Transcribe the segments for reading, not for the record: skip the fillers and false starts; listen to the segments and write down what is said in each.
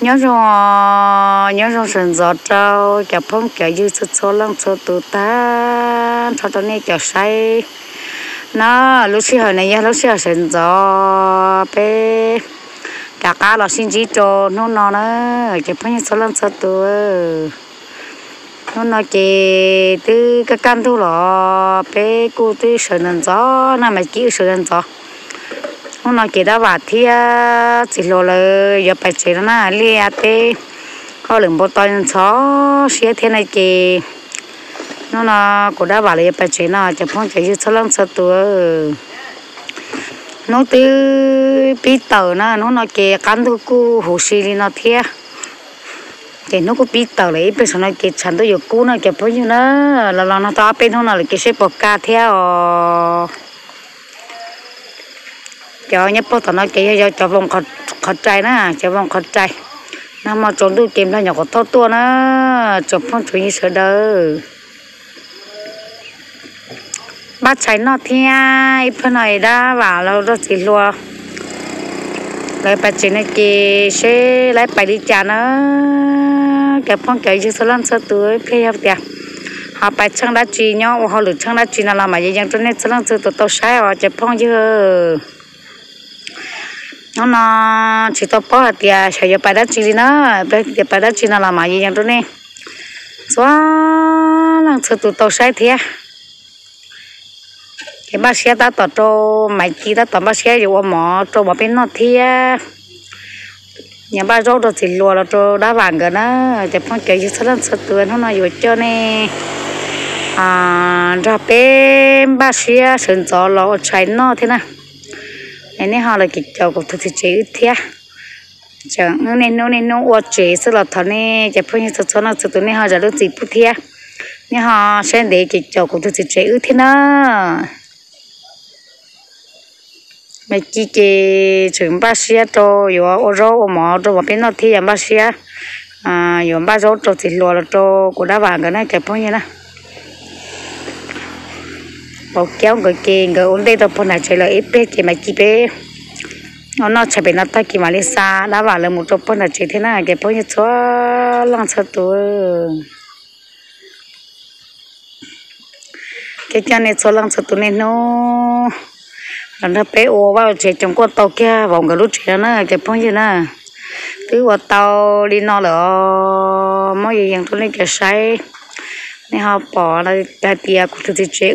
nhớ rồi sần gió trâu chả phong chả dư số lăng số tụ ta cho tao này chả say nó lúc xưa này nhá lúc xưa sần gió pe cả cá là xin chỉ cho nó nữa chả phong số lăng số tụ nó chỉ từ cái căn thu lọ pe cô từ sần gió nó mà chỉ sần gió nó chỉ đã vặt thì chỉ lo là giờ phải chơi nó lia tê có lượng bột tỏi chó xía thế này kì nó cũng đã vặt là giờ phải chơi nó chỉ phong chơi như lăng sơ tua nó từ bị tờ nó kì cán thu cu hồ xì đi nó thia thì nó cũng bị tờ lấy bây giờ nó kì chắn tôi giờ cú nó kì phong như nó là nó to bên nó là kì xếp bột ca theo cho nhấp bớt nó kia cho vòng khọt trái nè cho vòng khọt trái nó mà trốn tôi kiếm ra nhỏ có to tua nó chụp phong thủy như sợ đỡ bắt trái nó thia ít phần này đã vào lâu đó chỉ lùa lại bắt trái này kia sẽ lại bài đi chả nó kẹp phong kẹp như sợ lăn sợ tuổi khi học tiệt họ bài chẳng đã chi nhau họ lựa chẳng đã chi nào làm mà vậy chẳng cho nên sợ lăn sợ tuổi tao sai họ kẹp phong chứ nó chỉ tao bỏ thì sẽ giờ bài đất chỉ nó bài đất chỉ nó làm mà gì vậy đó nè xóa lần sau tụi tao sai thiệt cái bác sĩ ta tao cho mày chỉ ta tao bác sĩ rồi mà cho mà bên nó thiệt nhà ba rau đó chỉ lùa là cho đá vàng cái nó để phong cái gì sau lần sau tụi nó nói cho nè ra bên bác sĩ sơn gió lo trái nó thế nào nên họ là cái cháu của tôi chế thế chẳng nên nó uất chế sự là thằng này chỉ phải như số nó số này họจะรู้gìพูดเทียนี่họ sẽ để cái cháu của tôi chế thế nào mấy cái chuyện bác sĩ cho有ô rô mà cho bên nó thì bác sĩ有bác rô cho thì lo là cho của đá vàng cái này cái phong như nào bảo kéo người kia người ổn định đâu phần này chơi là ít bé chỉ mà chỉ bé nó chạy bên nó tay kia mà đi xa đã vào là một chỗ phần này chơi thế này cái bao nhiêu chỗ lăng sợ tuổi cái cho nên chỗ lăng sợ tuổi này nó bé ô vào chơi trong con tàu kia vòng cái lúc chơi nó cái bao nhiêu nè thứ qua tàu đi nó là mấy gìอย่างตัวนี้cái sai nên họ bỏ là cái tia của tôi chơi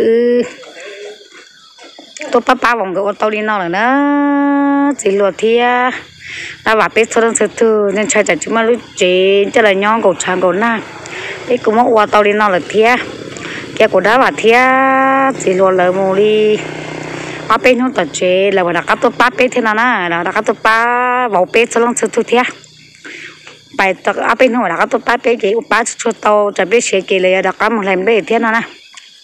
tôi pa vòng cái ô tô đi nó là nó chỉ luật thì ta bảo biết số lượng thứ nên chơi chúng mà lúc chế cho là nhon cổ trắng cổ na cái cũng mất ô tô đi nó là thia cái cổ đá bảo thia chỉ luật là mù đi pa bên nó tập chế là đặt các tôi pa bên thế nào nè là đặt các tôi pa vào bên số lượng thứ thia bài tập bên nó đặt các tôi pa bên cái pa số tàuจะbiết sẽ cái là đặt các một lần bên thế nào nè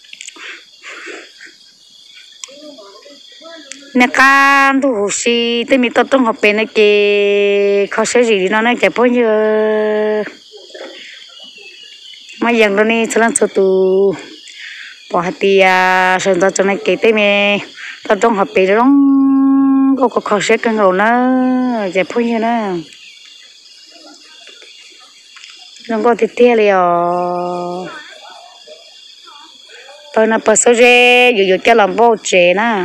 nè can thu hồ si tới mi tập trong học bên này kì khó sẽ gì nó này chạy bao nhiêu mà dần đó này sẽ làm sao tu bỏ hạt tia sơn ra cho này kì tới mi tập trong học bên đó có khó sẽ cân rồi nó chạy bao nhiêu nữa nó có thịt tia liền tôi là bớt số dê dù cho làm vô chế nè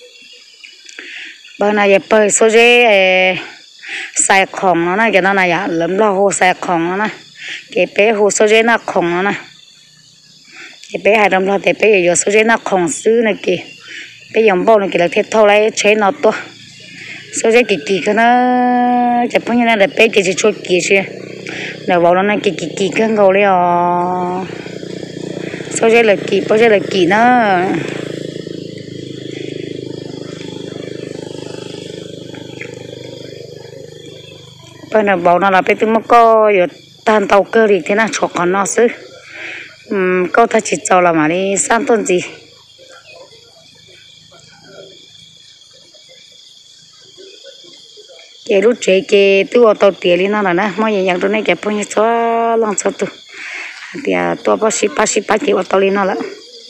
bữa nay giờ bơi số dê xài khổng nó này cái nó này à lấm lo hồ xài khổng nó này cái bé hồ số dê nó khổng nó này cái bé hai đồng lo cái bé giờ số dê nó khổng xứ này kì bé dòng bao này kì là thiết thâu lấy chế nó to số dê kỳ cái nó chả bao nhiêu là bé kỳ chỉ cho kỳ chứ là bảo nó này kỳ cái ngầu đấy à số dê là kỳ bao dê là kỳ nó bây giờ bảo nó là bây giờ mà có tan tàu cơ thì thế nào chọc còn nó xứ có thay chỉ cho là mà đi sang tuần gì cái lúc chơi cái tôi tàu tiền đi nó là nè mọi người nhận được này cái phong như số lần sau tu thì tôi bác sĩ cái tàu đi nó là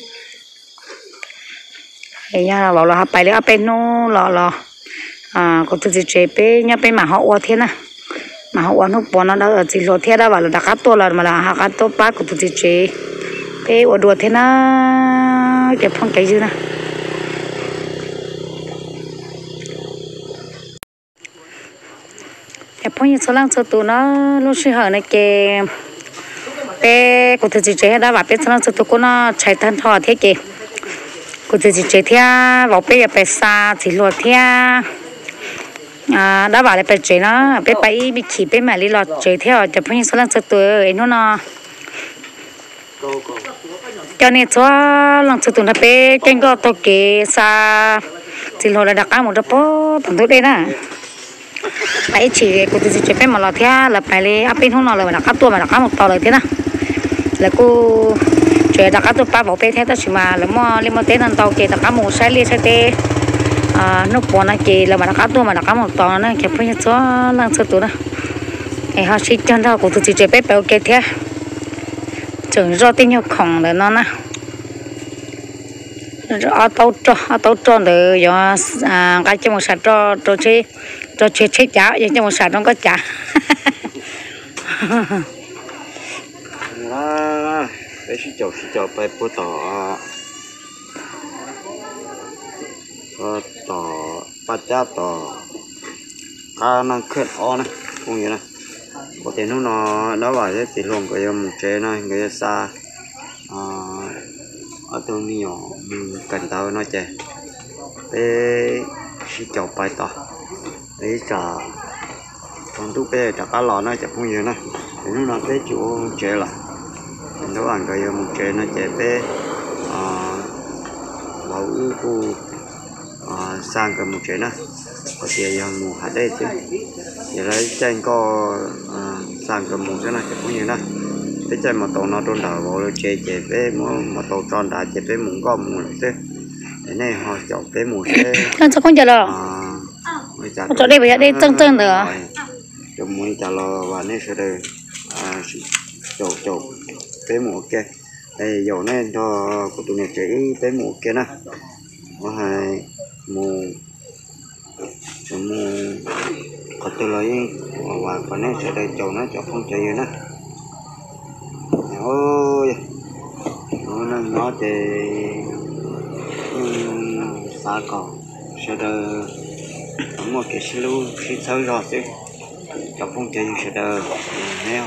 thì nha bảo là bài lấy bên nó là có thứ gì chơi bé nhà bên mà họ qua thế nè mà họ ăn hút bò nó đã chỉ lo thế đó bảo là đã cắt to là mà là họ cắt to ba của tụi chị chế cái ở đùa thế nó cái phong cái gì nè cái phong như số lăng số tụ nó lúc xưa hở này cái của tụi chị chế đã bảo biết số lăng số tụ của nó chạy thân thọ thế kì của tụi chị chế theo vào bé xa chỉ lo theo đã bảo là bé chế nó bé bay bị chỉ bé mà đi lọt chế theo chụp hình số lần số tuổi nó cho nên số lần số tuổi nó bé kênh có to kế xa chỉ lo là đặt ăn một đợt bó bằng thuốc đây nè bay chỉ của tôi chế bé mà lọt theo là phải lấy áp bên không là đặt ăn tua mà đặt ăn một toเลยthế nè là cô chế đặt ăn tua ba bảo bé theo đó chỉ mà là mua lên mua té nên tàu kế đặt ăn một sai sai té nó bỏ nó kì là mà nó cá to mà nó cá một to nó kẹp với số lăng số tuổi đó thì họ xịt chân đó của tụi chị bé béo kẹp thế chừng do tin nhau khổng để nó nè ở tàu cho để do cái cho một sạch cho chế chả vậy cho một sạch nó có chả bé xí chậu bé bố tỏ bắt cha tỏ cá năng khét ó này cũng như này có thể nó vào cái chỉ luôn cái một chế này cái xa ở trong nhiều cần tao nó chơi bé xí chậu bài tỏ đấy trả còn tu bé trả cá lò nó chả cũng như này thì nó bé chủ chế là nó bằng cái một chế nó chơi bé bảo cô sang cái một chế nữa có thể một hạt đây chứ để lấy tranh có sang cái một cái này cũng như này cái tranh mà tàu nó tròn đảo vào chế với một tàu tròn đá chế với một con một thế thế này họ chọn với một thế anh sao con chờ lo chỗ đây bây giờ đây chân nữa chúng muốn chờ lo và nên sẽ đây chọn với một cái đây dầu nên cho của tụi này chỉ với một cái này có hai mù có tôi lấy và còn nó sẽ đây chầu nó cho không chạy nữa ôi nó thì xa cỏ sẽ đây một cái xí lưu xí sâu rồi chứ cho không chạy sẽ đây nếu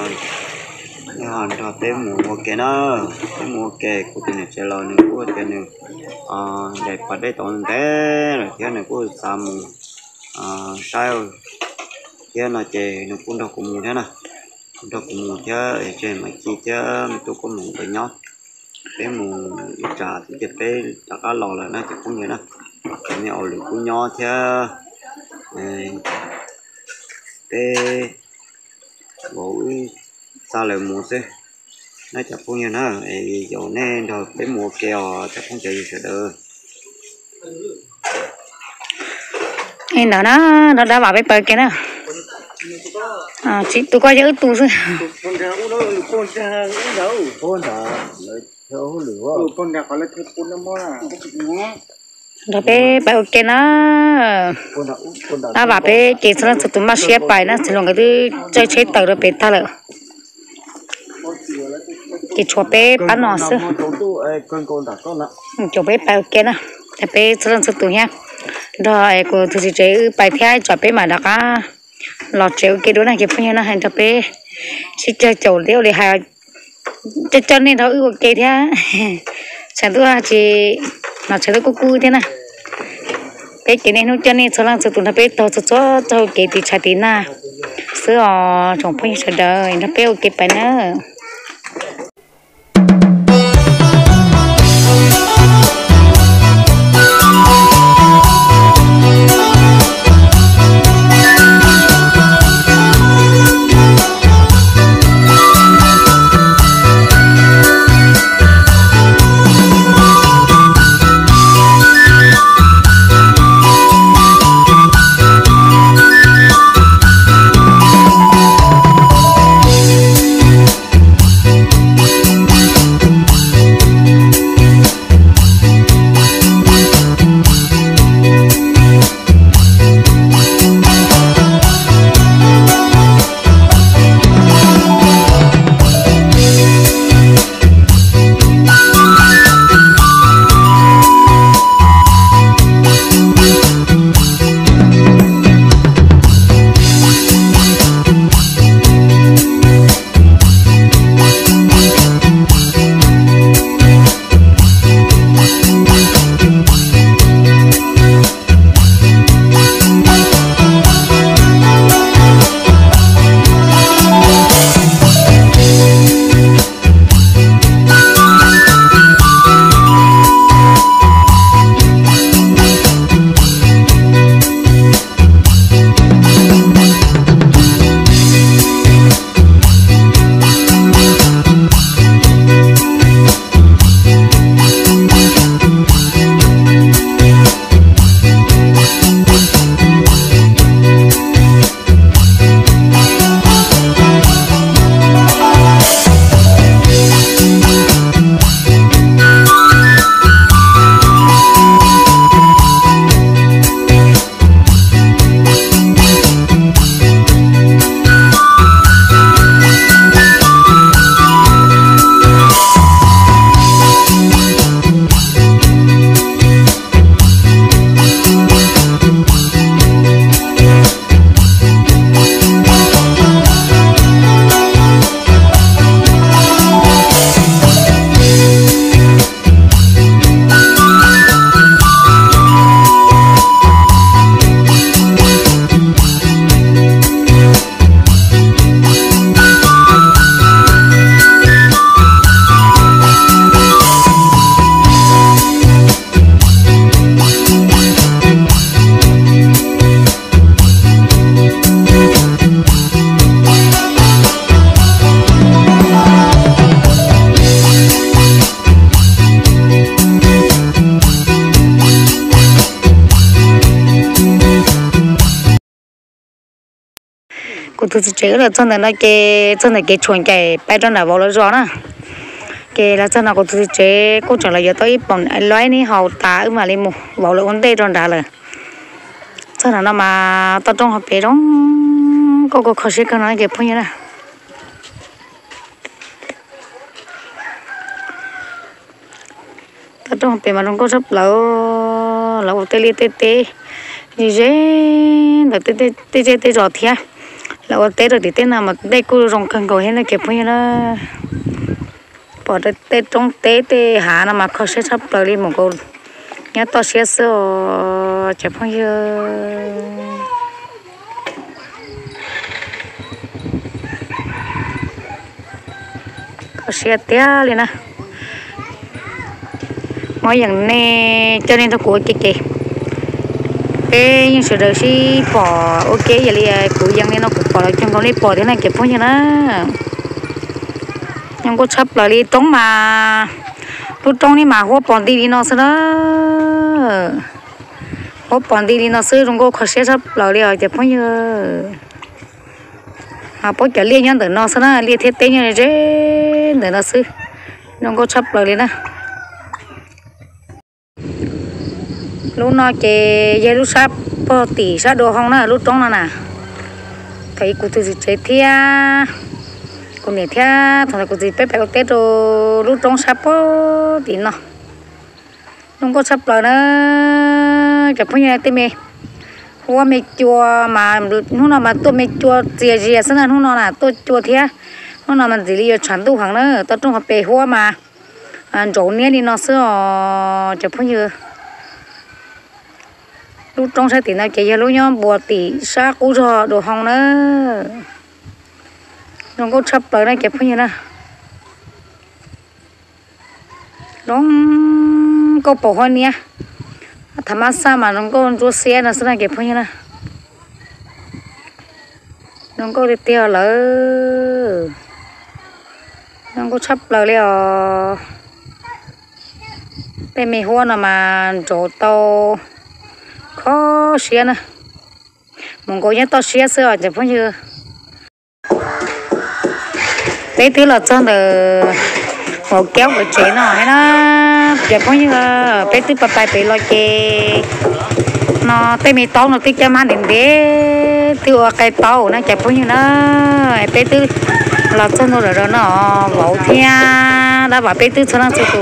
họ cho tới một cái nó tới một cái của tôi này sẽ lo nữa của tôi này để bắt đấy tốn thế rồi cái này của sao sao cái này chơi nó cũng đâu cũng thế này cũng đâu cũng thế chơi mà chi thế tôi có một cái nhót cái một trà thì cái bé cá lò là nó chỉ cũng như này cái này ổi cũng nhót thế cái bộ sao lại mua thế nó chặt cũng như nó dầu nên rồi cái mua kèo chắc không chạy gì sẽ được nên nó đã bảo bé kia nè chị tôi coi giữ tu thôi đó bé kia nó bảo bé kia sao nó tụi mà xếp bài nó chỉ là cái thứ chơi chơi tờ rồi bé ta rồi cái chỗ bé bán nó xứ chỗ bé bao kia nè bé sao nó tụi nha rồi cô tụi chị chơi bài theo chỗ bé mà đã có lọt chéo cái đứa này cái phương như nó hành cho bé chỉ chơi chỗ đeo để hai cho nên nó ưu cái thế chẳng tôi chỉ nó chơi tôi cô thế này bé cái này nó cho nên sao nó tụi nó bé to cho cái thì chả tí na sữa trong phương như đời nó bé cái bài nữa cô tôi chỉ là chân này cái chuồn cái bay trong là vào là rõ nè cái là chân nào cô tôi chỉ cô trả lại giờ tới bọn lái ní hậu tá mà lên một vào là ổn tê trong đã là chân nào nó mà tao trong học bé đó có khó khăn cái nói cái phong như này tao trong học bé mà không có sắp lẩu tê như thế là tê rồi thia lẩu tê rồi thì tê nào mà đây cô rong cần cầu hết là cái phong như nó bỏ tê trong tê hà nó mà khó sẽ sắp lẩu đi một cô nhớ to xe sữa chả phong như xe té lên nè mỗi dạng này cho nên tôi cố kì cái những sự đời si bỏ ok vậy là cố dạng này nó cũng bỏ lại trong con đi bỏ thế này kịp không như nó nhưng có chấp lại đi tống mà lúc trong đi mà hốt bỏ đi nó sao đó hốt bỏ đi nó xưa trong cô khó sẽ chấp lại đi rồi kịp không như bỏ chả liên nhân từ nó sao đó liên thiết tế như này chứ để nó xưa nó có chấp lại đi nè lúc nó chế dây lúc sắp tỉ sát đồ hông nè lúc trong nó nè thấy cụ tự chế thia còn để thia thằng cụ tự bé tết rồi lúc trong sắp tỉ nó không có sắp lại nữa chả phải như thế mẹ hoa mẹ chua mà lúc nào mà tôi mẹ chua gì sao lúc nào là tôi chua thia lúc nào mà gì đi chuyển tu hàng nữa tôi trong học bể hoa mà chỗ này đi nó xưa chả phải như lúc trong xe thì nó chỉ lúc nhau bùa tỉ xa cú rò đồ hồng nữa nó có chấp lại nó kẹp như thế nó có bỏ hoa nia thầm sao mà nó có chỗ xe nó sẽ kẹp như thế nó có đi tiêu lỡ nó có chấp lại liền tên mày hoa nào mà chỗ tàu khó xía nè mình có nhớ to xía xưa chả phải như đấy thứ là chân được một kéo của chế nó hay nó chả phải như bé thứ bà bị lo chê nó tay mì to nó tích cho má đến đế thứ cái to nó chả phải như nó bé thứ là chân rồi nó vỗ thia đã bảo bé thứ cho nó tụ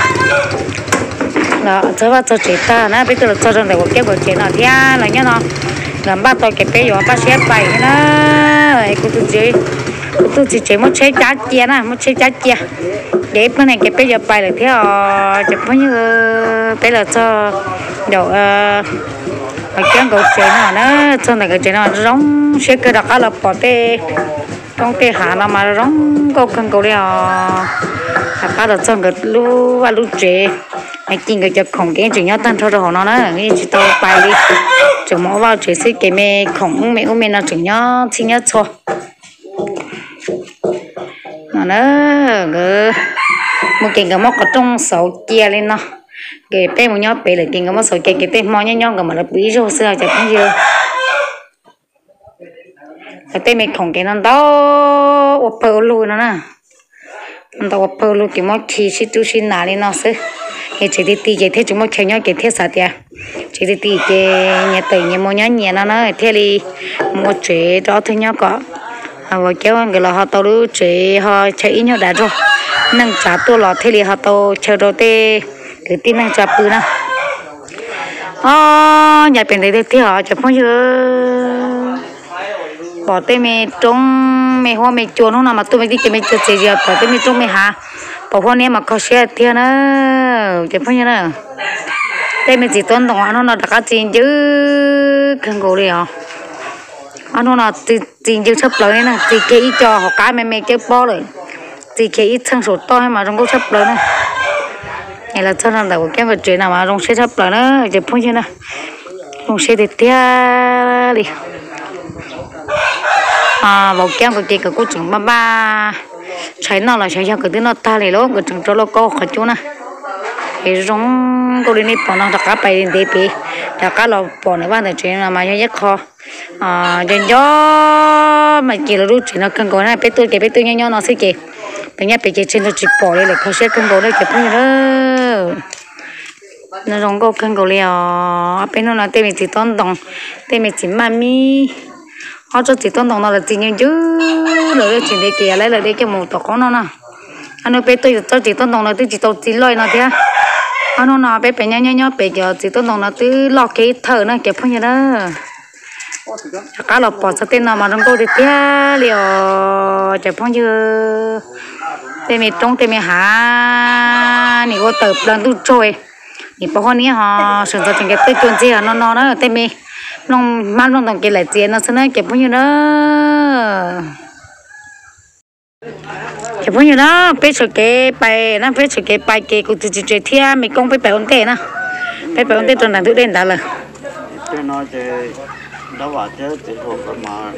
đó cho vào cho chị ta nó bây giờ cho trong này một cái của chị nó thia là nhá nó làm ba tôi cái bé rồi ba xếp bài nó cô tôi chỉ một chế chát chia nè một chế chát chia để bên này cái bé giờ bài là theo chụp bao nhiêu bé là cho đầu cái cầu chị nó trong này cái chị nó giống sẽ cái đặc là bỏ tê trong tê hạ nó mà giống câu cần cầu đeo cả là trong cái lú và lú chế anh kinh cái khổng cái chuyện nhớ tan thôi rồi nó cái chỉ tao bài đi chỉ mỗi vào chỉ xí cái mẹ khổng mẹ ôm mẹ nó chuyện nhớ xin nhớ cho nó cái một cái móc ở trong sầu kia lên nó cái bé một nhớ bé lại cái móc sầu kia cái tên mò nhớ cái mà là bí rồi xưa chả cũng chưa cái tên mẹ khổng cái nó đó ốp luôn nó nè nó ốp luôn cái móc chi xí tu xí nà lên nó xí cái chỉ đi cái thế chúng mới khéo nhau cái thế sao tiệt chỉ đi cái nhà tự nhà mua nhà nó thế đi mua chế đó thôi nhau có và kéo cái là họ tàu đu chế họ chạy nhau đã rồi nâng trả tôi là thế thì họ tàu chờ rồi tê cái tin nâng trả bự nè nhà bên đây thì họ chụp bao nhiêu bỏ tê mày trong mày hoa mày chuồn không nào mà tôi mày đi chơi mày chơi gì bỏ tê mày trong mày hả bỏ hoa này mà có xe thiên nữa chụp bao nhiêu nữa tê mày chỉ tuân đồng nó đã cá chín chứ không có đi hả nó là tiền chưa sắp tới nè thì cái ít cho họ cái mày chơi bao rồi thì cái ít thằng số to mà trong có sắp tới nè này là cho nên là cái vật chuyện nào mà trong xe sắp tới nữa chụp bao nhiêu nè trong xe thì tia đi vào kem của chị cái cô trưởng ba thấy nó là thấy cho cái thứ nó ta này luôn cái trưởng cho nó co khỏi chỗ nè thì giống cô đi nếp bỏ nó đặt cá bay đến đây đặt cá lò bỏ này ban để chuyện là mà nhất khó dành cho đó mà chỉ là lúc chỉ nó cần cổ này bé tôi nhau nó sẽ kì bé nhá bé trên nó chỉ bỏ đi là khó sẽ cần cổ đây kì phong đó nó rong cổ cần cổ liền bé nó là tên mình chỉ tôn đồng tên mình chỉ mami họ cho chỉ tôn đồng nó là chỉ nhau chứ rồi chỉ để kì lấy là để cái một tổ con nó nè anh bé tôi cho chỉ tôn đồng là tôi chỉ tổ chỉ lôi nó thế anh nó bé nhau bé giờ chỉ tôn đồng là tôi lo cái thở nó kì phong đó cá lọt bò sao tên nào mà trong cô thì té liều chạy phong chưa tên mình trong tên mình há nị cô tập lần tu trôi nị bao con ní họ sử dụng cái tết chuẩn gì nó đó tên mình nông mang nông đồng cái lại tiền nó sẽ nói chạy phong như đó chạy phong như đó bé sợi cái bài nó bé sợi cái bài cái cô tự chơi thia mình công phải bài ổn tệ nè phải bài ổn tệ tuần nào thứ đến đã là đó là chứ thì không có mà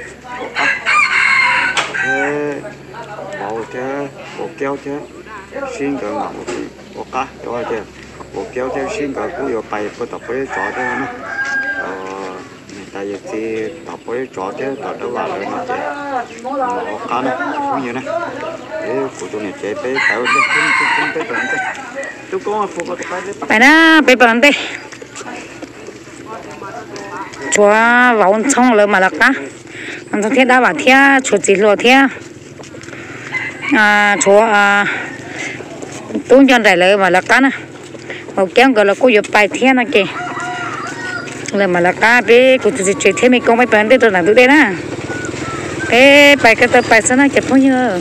thế bộ chứ bộ kéo chứ xin cái mà bộ cá cho chứ bộ kéo chứ xin cái cũng có bài có tập với trò chứ nó tại vì thì tập với trò chứ tập đó là nó chứ bộ cá nó cũng như này để phụ tụi này chơi bé tạo cái tôi có phụ có bài đó bé bận đây chúa vào trong lỡ mà là cá anh thằng thiết đã bảo thiết chúa chỉ lo thiết chúa tôi cho đại lỡ mà là cá nè một kéo gọi là cô giúp bài thiết nó kì lỡ mà là cá bé cô chỉ chơi thiết mình không phải bận đây tôi làm tôi đây nè bé bài cái tờ bài sao nó chụp bao nhiêu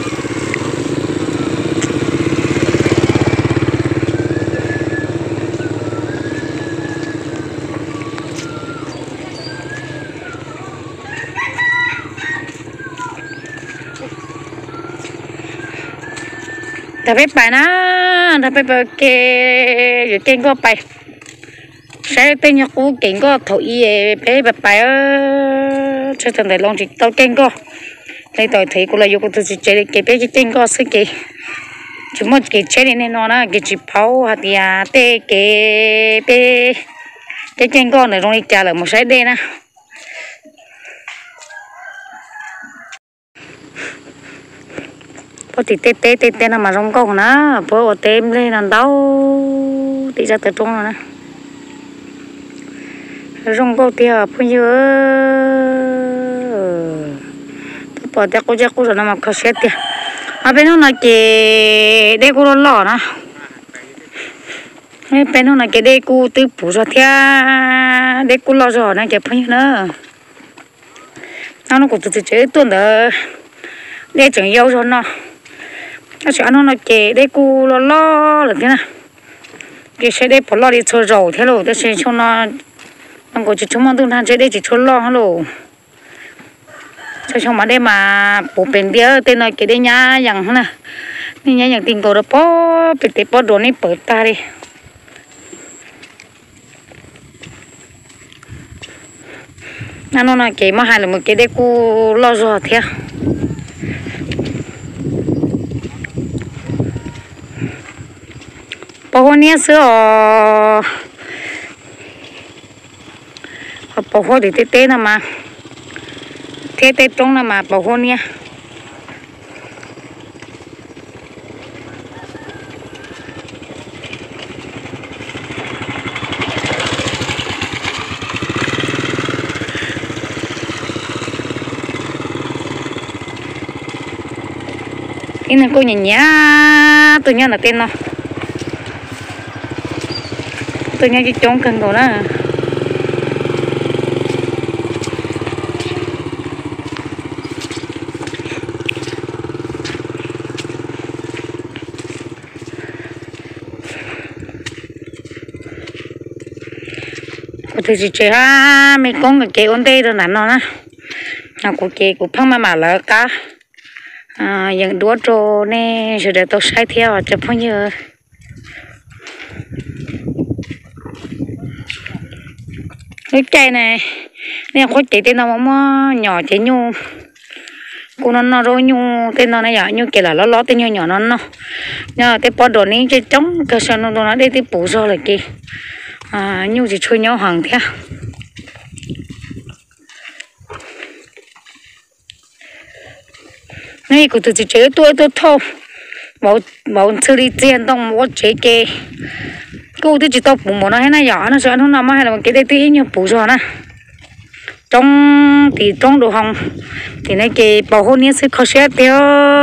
ta biết bài nó ta biết bài cái rồi kênh có bài sẽ tên nhóc cũ kênh có thổi bé bài cho thằng này long chỉ tao kênh có lấy tỏi thấy cô là yêu cô tôi chỉ chơi cái bé cái kênh có sức cái chúng một cái chơi này nó cái chỉ pháo hạt ya tê cái bé cái kênh có này long đi trả lại một sai đây nè bố thì tê nó mà rong câu nó bố tem lên làm đau thì ra từ trong rồi nè rong câu thì bao nhiêu bố thì cô rồi nó mà khó xét thì bên nó là cái đây cô lo nè bên nó là cái đây cô tự phụ cho thia đây cô lo rồi nè cái bao nhiêu nữa nó cũng tự chế tuần đó đây chẳng yêu rồi nó sẽ nó kể đây cô lo là thế nào cái xe đây bỏ lo đi chơi rồi thế rồi tôi sẽ cho nó có chỉ chúng mình tương than chơi đây chỉ chơi lo hello cho mà đây mà bộ bền đĩa tên nói cái đây nhá rằng nè nhá rằng tình cầu đó bỏ bị té bỏ đồ này bớt ta đi nó nói cái mà hai là một cái đây cô lo rồi thế bảo hộ nia sữa bảo hộ thì tê nè mà tê trong nè mà bảo hộ nia cái này cô nhìn nhá tôi nhớ là tên nó tôi nhớ cái trống cần đồ đó tôi chỉ chơi ha mấy con cái kia ổn đây rồi nè nó của kia của phong mà lỡ cá những đũa trâu nè rồi để tôi sai theo chụp bao nhiêu cái cây này nè có chị tên nó mà nhỏ chị nhu cô nó rồi nhu tên nó này nhỏ nhu kia là nó tên nhỏ nó nhờ cái bao đồ này cái trống cái sao nó đây thì bù rồi là kia nhu chỉ chơi nhau hàng thế này của tôi chỉ chế tôi thâu bảo xử lý tiền đồng một chế kê cô tôi chỉ tao bụng nó hay là nhỏ nó sợ nó nằm hay là cái đây tí như bù rồi nè trong đồ hồng thì này cái bảo hôn sẽ khó xét theo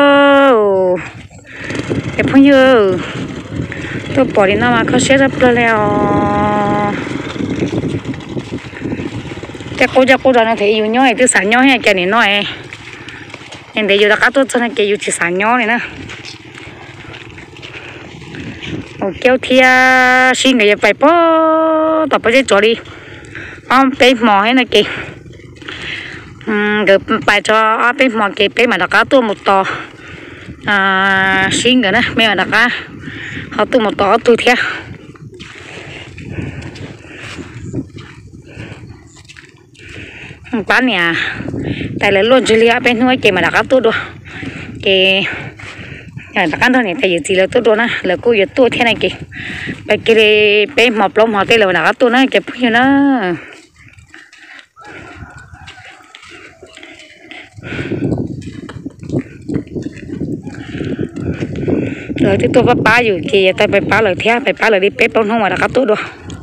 cái phong như tôi bỏ đi nào mà khó xét rất là leo chắc cô ra nó thấy yêu nhau thì sản nhau hay cái này nói em để yêu đã cá tốt cho nên cái yêu chỉ sản nhau này nè kéo thia xin người phải bó tập bây giờ cho đi ông bé mò hay là kì cái bài cho bé mò kì bé mà đã cá tôi một tò xin người nè mấy mà đã cá họ tôi một tò tôi thia bán nhà tại là luôn chỉ lia bên nuôi kì mà đã cá tôi được kì nhà ta ăn thôi này tại vì là tôi đồ na là cô giờ tôi thế này kì bây cái bé mọc lông họ tên là nào tôi nói kẹp như nó rồi thì tôi bắt bá rồi kì tay phải bá lời theo phải bá lời đi bé bông không mà đã cắt tôi được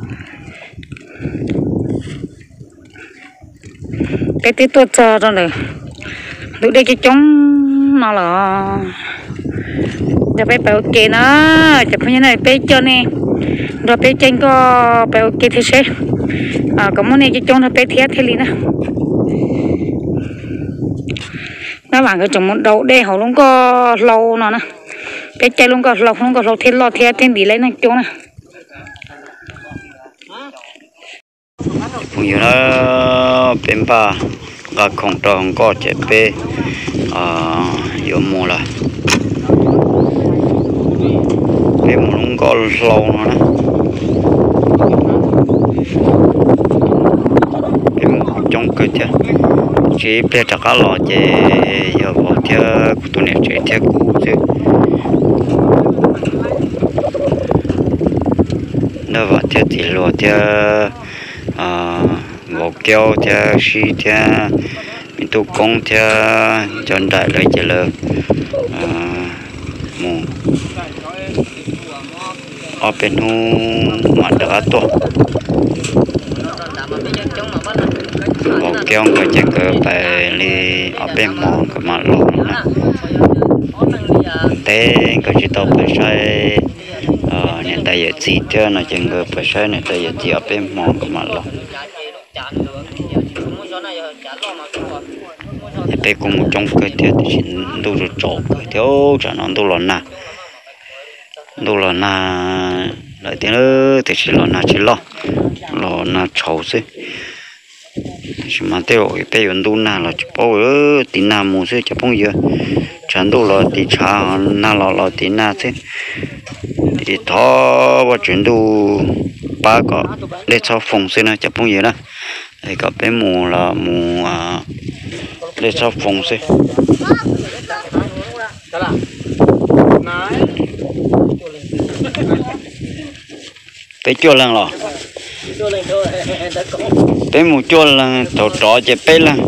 bé tí tôi cho rồi lúc đây cái trống nó là giờ bé bảo kê nó chụp như này bé cho nè rồi bé trên có bảo kê thế sẽ có món này cái trong nó bé thiệt thế liền nó làm cái trong một đầu đây họ luôn có lâu nó nè bé chơi luôn có lâu thế lo thiệt thêm bị lấy này chỗ nè bây giờ nó bên ba là không tròn có chế bé giờ mua là bé muốn có lâu nữa bé muốn trong cái thế chỉ bé chắc là lo chế giờ bỏ theo tụi này chế theo cũ chứ nó vào theo thì lo theo bộ kéo theo xí theo mình tu công theo chọn đại lợi chỉ là mù ở bên hu mà đỡ to bộ kéo người chỉ có phải đi ở bên mỏ cái mặt lộ té cái chỉ tao phải sai nên tại giờ chỉ cho nó chẳng có phải sai nên tại giờ chỉ ở bên mỏ cái mặt lộ bé cũng một trong cái theo thì đâu rồi trộn theo cho nó đâu là na lại tiếng nữa thì chỉ là na chỉ lo na trâu xí chỉ mà theo cái bé vẫn đâu na là chỉ bao ở tí na mua xí chỉ bao giờ chẳng đâu là tí cha na là tí na xí thì thọ và chuyển đâu ba có để cho phòng xí na chỉ bao giờ đó thì có bé mù là mù để cho phòng xí bé chua lần rồi bé mù chua lần thầu trọ chạy bé lần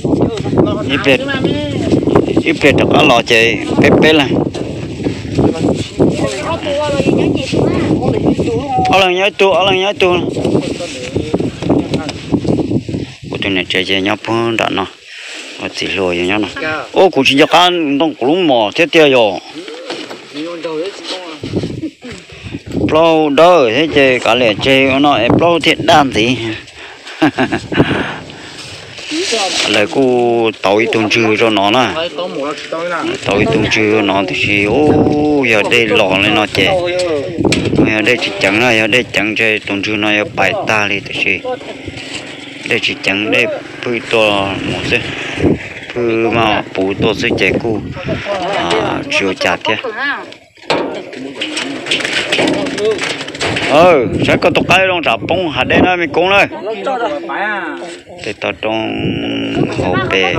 ít bé được ở lò chạy bé lần ở lần nhớ tu tụi này chạy nhau phong đã nó chỉ lôi nhau nó ô cụ chỉ cho con đông cụ lúng mò thế tiêu rồi plau đỡ thế chơi cả lẻ chơi nó plau thiệt đam gì lại cô tối tuần trừ cho nó nè tối tuần trừ nó thì ô giờ đây lò lên nó chơi giờ đây chỉ chẳng là giờ đây chẳng chơi tuần trừ nó bài ta đi thì đây chỉ chẳng đây phui to một thế phui mà bù to sẽ chạy cô chiều chặt thế sẽ có tụi cái trong trà bông hạt đây nó mình cũng đây thì tao trong hậu bè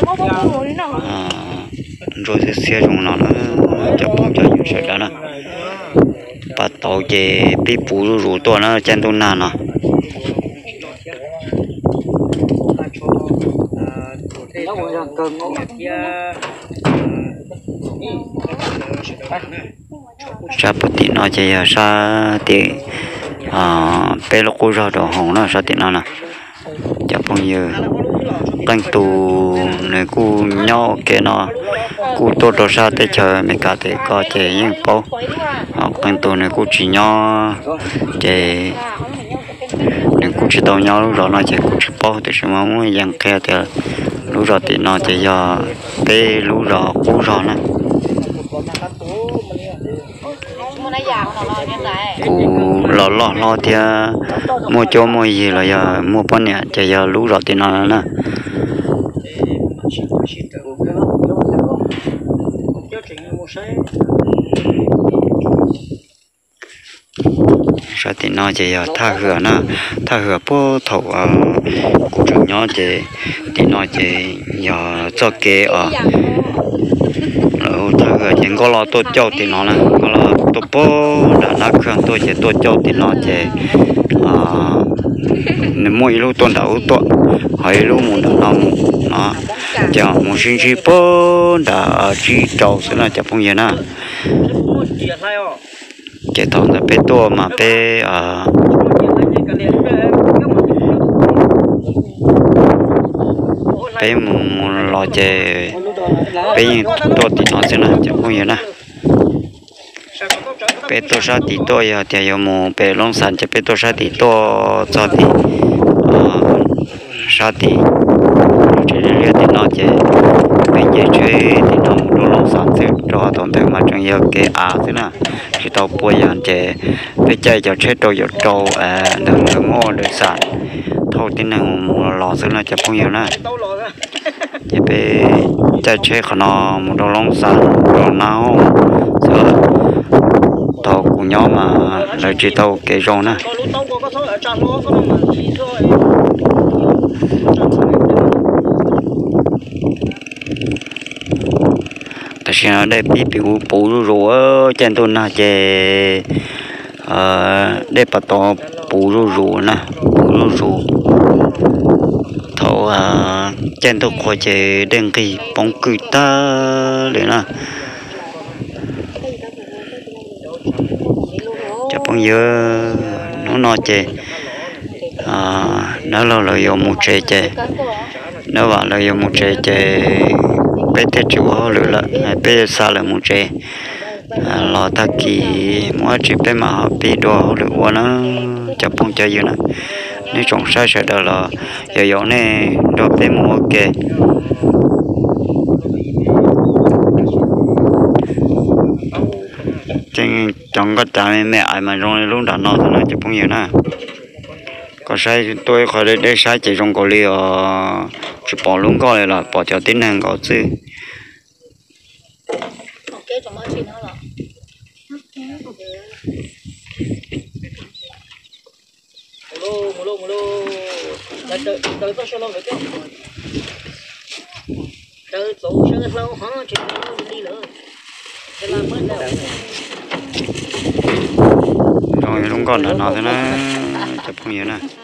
rồi sẽ xe trong nó cho bông cho những sự đó nè bắt đầu về bị bù rủ to nó chân tôi nà nè sa bút tí nó chỉ sa tí bé lúc cô ra đồ hồng nó sa tí nó nè chả phong như tăng tu này cô nhau cái nó cô tôi đồ sa để chờ mấy cái để có thể những bao tăng tu này cô chỉ nhau để nên cô chỉ tao nhau lúc đó nó chỉ cô chỉ bao thì xem mà muốn dàn khe thì lúc đó thì nó chỉ giờ bé lúc đó cô ra nè lo thì mua cho mua gì là giờ mua bao nhiêu chỉ giờ lúc đó thì nó nè sao thì nó chỉ giờ tha hửa bố thầu của chúng nó chỉ thì nó chỉ giờ cho kế rồi tha hửa chỉ có lo tốt châu thì nó là có lo tốt bố đã nát khương tôi chỉ tốt châu thì nó chỉ nên mỗi lúc tuần đầu tốt hay lúc muốn nó chẳng muốn xin chỉ bố đã chỉ trâu sẽ là chẳng phong gì nè cái thằng nó bé to mà bé bé một lò chè bé như to thì nó sẽ là chẳng có gì nè bé to sao thì to giờ thì giờ một bé long sản cho bé to sao thì to cho thì sao thì chỉ để thì nó chè bé chơi chơi thì nó đồ long sản sẽ cho thằng thằng mà trong giờ cái thế nè chỉ tàu bùi ăn chè bây giờ cho chết đồ giờ trâu đừng mua được sản thôi tin rằng lò xứ là chả bao nhiêu nè chỉ về chạy chơi khả nó một đồ long sản đồ nào giờ tàu của nhau mà lại chỉ tàu cái rau nè tại sao đây bị bù rùa trên tôi nè chè đây bắt đầu bù rùa nè bù rùa thầu trên tôi coi chè đen kỳ bóng cười ta đấy nè chả bao nhiêu nó chè nó là dùng một chè nó bảo là dùng một chè bé tết chủ lựa là bé xa là một chè lò ta kỳ mỗi chỉ bé mà bị đồ được qua nó chập phong chơi gì nè nếu trồng sai sẽ đó là giờ này đồ bé mua kề trên trong cái trái mẹ ai mà trong lúc đó nó thì chập phong nhiều nè có sai tôi khỏi để sai chỉ trong cổ liều chỉ bỏ luôn coi này là bỏ theo tính năng có chứ rồi luôn còn là nó thế này chụp không nhiều nè